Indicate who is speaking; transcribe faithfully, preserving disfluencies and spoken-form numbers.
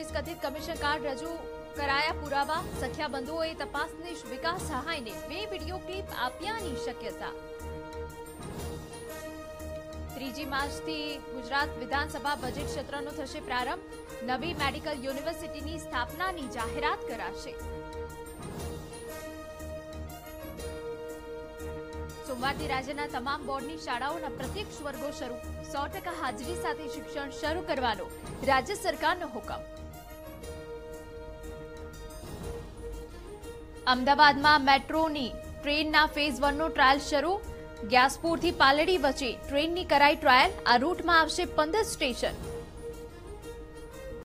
Speaker 1: Police કથિત commission card રજૂ કરાયા પુરાવા। સખ્યા બંધુઓએ તપાસનીશ વિકાસ સહાયને બે વિડીયો ક્લિપ આપ્યાની શક્યતા। ત્રીજી માર્ચથી ગુજરાત વિધાનસભા બજેટ સત્રનો થશે પ્રારંભ। નવી મેડિકલ યુનિવર્સિટીની સ્થાપનાની જાહેરાત કરાશે। સોમવારથી રાજ્યના તમામ બોર્ડની શાળાઓના પ્રત્યક્ષ વર્ગો શરૂ। સો ટકા હાજરી સાથે શિક્ષણ શરૂ કરવાનો રાજ્ય સરકારનો હુકમ। અમદાવાદમાં મેટ્રોની ટ્રેનના ફેઝ વનનો ટ્રાયલ શરૂ। ગ્યાસપુરથી પાલડી વચ્ચે ટ્રેનની કરાઈ ટ્રાયલ। આ રૂટમાં આવશે પંદર સ્ટેશન।